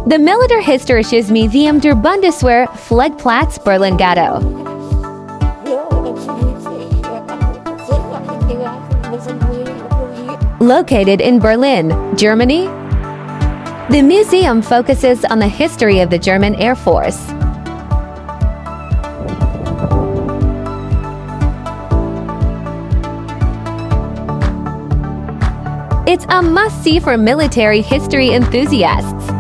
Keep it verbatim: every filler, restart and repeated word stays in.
The Militärhistorisches Museum der Bundeswehr Flugplatz Berlin-Gatow. Located in Berlin, Germany, the museum focuses on the history of the German Air Force. It's a must-see for military history enthusiasts.